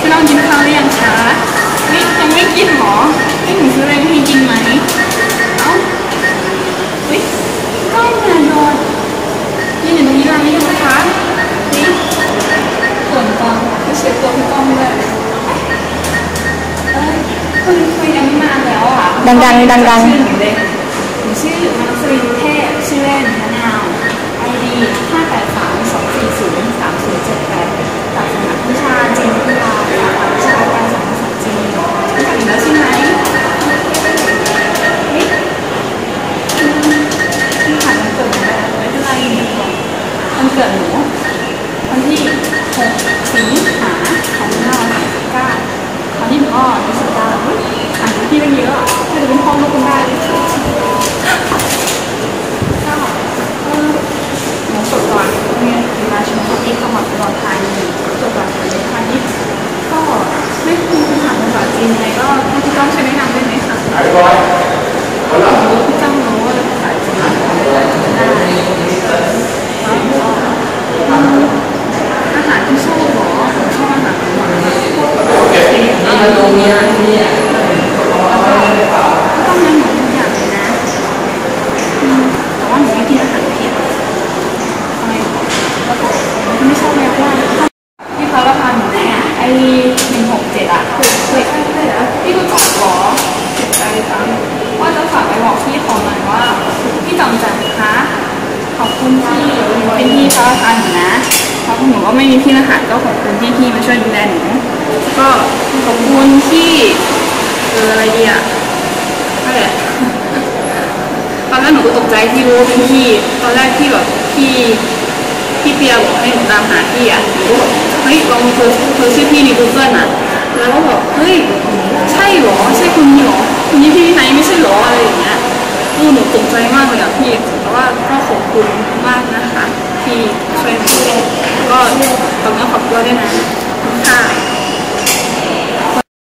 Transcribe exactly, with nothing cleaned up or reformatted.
พี่น้องกินข้าวหรือยังคะนี่ยังไม่กินหรอนี่หนูซื้ออะไรให้กินไหมเอ้าเฮ้ยก้อนงานนอนยืนอยู่ตรงนี้นานหรือยังคะนี่ส่วนกล้องไม่ใช่ตัวพี่ก้องเลยเอ้ยคุณคุยกันไม่นานแล้วอ่ะดังดังดังดังชื่อหนูเลยหนูชื่อมัสรินเทพชื่อเล่นมะนาวไอดีห้าแปดสามสองสี่ศูนย์สามศูนย์เจ็ดแปดจากสำนักวิชาจีนวิทยาสาขาวิชาการสอนภาษาจีนรู้จักอยู่แล้วใช่ไหมเฮ้ยที่ผ่านวันเกิดหนูไปแล้วไม่เป็นไรเดี๋ยววันเกิดหนูวันที่หกสิงหาสองพันห้าร้อยสิบเก้าตอนนี้หนูก็รู้สึกว่าอ่านที่ตั้งเยอะถ้าจะเป็นพ่อลูกคุณได้เลยก็เออหนูฝึกก่อนเนี่ยเวลาชมเขาเองเขาหมดตลอดทางฝึกก่อนในพาณิชย์ก็ไม่คุ้นถามภาษาจีนอะไรก็ให้พี่ก้องช่วยแนะนำได้ไหมคะรู้พี่ก้องรู้ว่าภาษาจีนได้อาหารที่ชอบหรอชอบอาหารหวานพวกอะไรตรงนี้ต้องยังหนูทุกอย่างเลยนะแต่ว่าหนูไม่กินอาหารเผ็ดอะไรแล้วก็ไม่ชอบแม้ว่าที่เขาราคาหนูเนี่ยไอ้หนึ่งหกเจ็ดอ่ะคือเคยเคยเหรอพี่รู้จักหรอเจ็บใจจังว่าจะฝากไปบอกพี่เขาหน่อยว่าพี่จำใจคะขอบคุณที่เป็นพี่เขาราคาหนูนะเพราะหนูก็ไม่มีพี่รหัสก็ขอบคุณที่พี่มาช่วยดูแลหนูก็ขอบคุณที่เอออะไรดีอ่ะนั่นแหละตอนแรกหนูก็ตกใจที่รู้ว่าเป็นพี่ตอนแรกที่แบบพี่พี่เปียบอกให้หนูตามหาพี่อ่ะหนูก็แบบเฮ้ยลองเธอเธอชื่อพี่ใน กูเกิล อ่ะแล้วก็แบบเฮ้ยใช่หรอใช่คนนี้หรอคนนี้พี่ไหนไม่ใช่หรออะไรอย่างเงี้ยหนูตกใจมากเลยอ่ะพี่แต่ว่าก็ขอบคุณมากนะคะที่ช่วยหนูก็ตอนนี้ขอบคุณด้วยนะค่ะ